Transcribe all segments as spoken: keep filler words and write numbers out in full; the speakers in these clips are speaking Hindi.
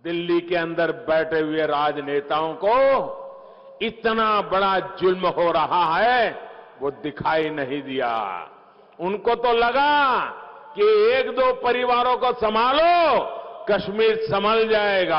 दिल्ली के अंदर बैठे हुए राजनेताओं को इतना बड़ा जुल्म हो रहा है वो दिखाई नहीं दिया। उनको तो लगा कि एक दो परिवारों को संभालो, कश्मीर संभल जाएगा।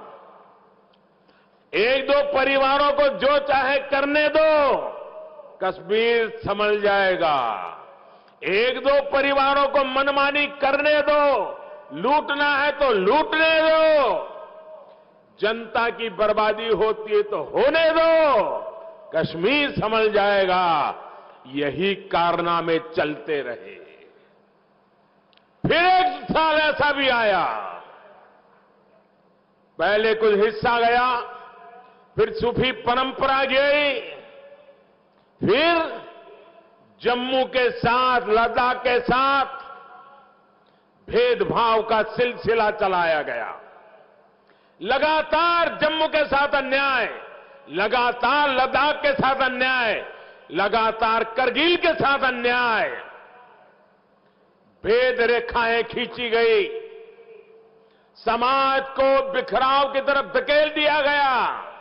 एक दो परिवारों को जो चाहे करने दो, कश्मीर संभल जाएगा। एक दो परिवारों को मनमानी करने दो, लूटना है तो लूटने दो, जनता की बर्बादी होती है तो होने दो, कश्मीर संभल जाएगा। यही कारनामे चलते रहे। फिर एक साल ऐसा भी आया, पहले कुछ हिस्सा गया, फिर सूफी परंपरा गई, फिर जम्मू के साथ, लद्दाख के साथ भेदभाव का सिलसिला चलाया गया। लगातार जम्मू के साथ अन्याय, लगातार लद्दाख के साथ अन्याय, लगातार करगिल के साथ अन्याय, भेद रेखाएं खींची गई, समाज को बिखराव की तरफ धकेल दिया गया।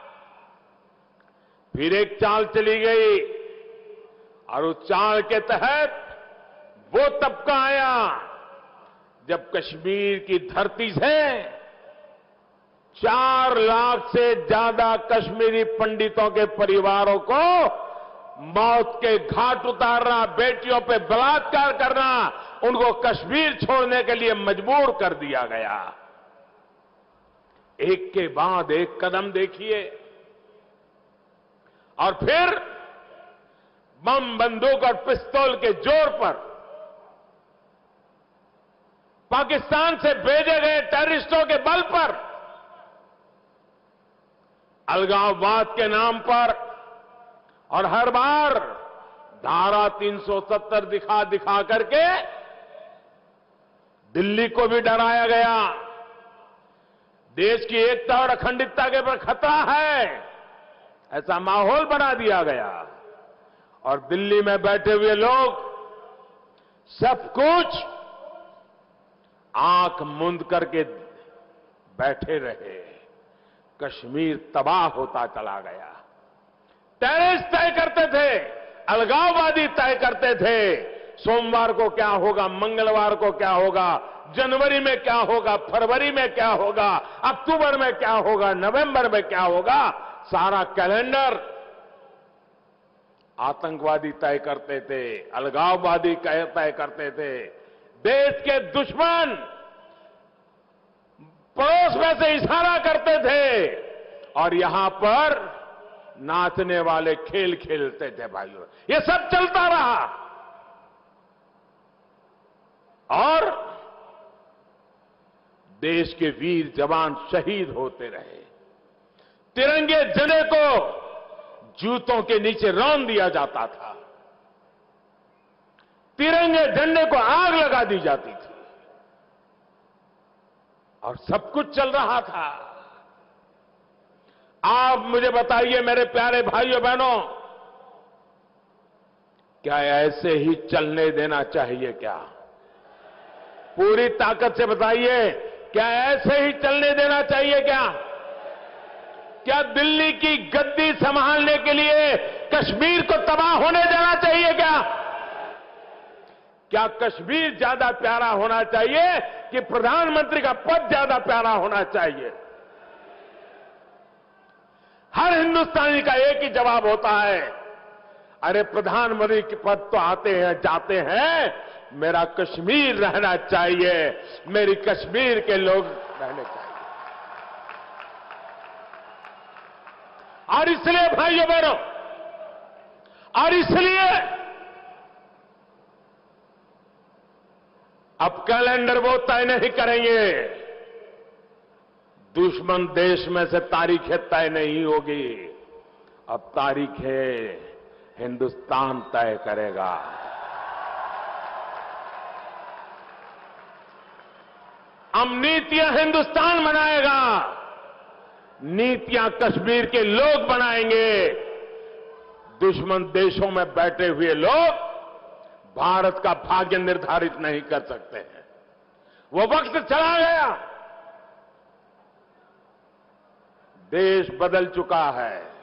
फिर एक चाल चली गई और उस चाल के तहत वो तबका आया जब कश्मीर की धरती से चार लाख से ज्यादा कश्मीरी पंडितों के परिवारों को मौत के घाट उतारना, बेटियों पे बलात्कार करना, उनको कश्मीर छोड़ने के लिए मजबूर कर दिया गया। एक के बाद एक कदम देखिए, और फिर बम, बंदूक और पिस्तौल के जोर पर पाकिस्तान से भेजे गए टेररिस्टों के बल पर अलगाववाद के नाम पर, और हर बार धारा तीन सौ सत्तर दिखा दिखा करके दिल्ली को भी डराया गया। देश की एकता और अखंडता के पर खतरा है, ऐसा माहौल बना दिया गया। और दिल्ली में बैठे हुए लोग सब कुछ आंख मूंद करके बैठे रहे। कश्मीर तबाह होता चला गया। टेररिस्ट तय करते थे, अलगाववादी तय करते थे, सोमवार को क्या होगा, मंगलवार को क्या होगा, जनवरी में क्या होगा, फरवरी में क्या होगा, अक्टूबर में क्या होगा, नवंबर में क्या होगा, सारा कैलेंडर आतंकवादी तय करते थे, अलगाववादी तय करते थे। देश के दुश्मन पड़ोस में से इशारा करते थे और यहां पर नाचने वाले खेल खेलते थे। भाइयों, ये सब चलता रहा और देश के वीर जवान शहीद होते रहे। तिरंगे झंडे को जूतों के नीचे रौंद दिया जाता था, तिरंगे झंडे को आग लगा दी जाती थी और सब कुछ चल रहा था। आप मुझे बताइए मेरे प्यारे भाइयों बहनों, क्या ऐसे ही चलने देना चाहिए? क्या पूरी ताकत से बताइए, क्या ऐसे ही चलने देना चाहिए? क्या क्या दिल्ली की गद्दी संभालने के लिए कश्मीर को तबाह होने देना चाहिए? क्या क्या कश्मीर ज्यादा प्यारा होना चाहिए कि प्रधानमंत्री का पद ज्यादा प्यारा होना चाहिए? हर हिंदुस्तानी का एक ही जवाब होता है, अरे प्रधानमंत्री के पद तो आते हैं जाते हैं, मेरा कश्मीर रहना चाहिए, मेरी कश्मीर के लोग रहने चाहिए। और इसलिए भाइयों बहनों, और इसलिए अब कैलेंडर वो तय नहीं करेंगे, दुश्मन देश में से तारीखें तय नहीं होगी, अब तारीखें हिंदुस्तान तय करेगा। अब नीतियां हिंदुस्तान बनाएगा, नीतियां कश्मीर के लोग बनाएंगे। दुश्मन देशों में बैठे हुए लोग भारत का भाग्य निर्धारित नहीं कर सकते हैं। वो वक्त चला गया देश बदल चुका है।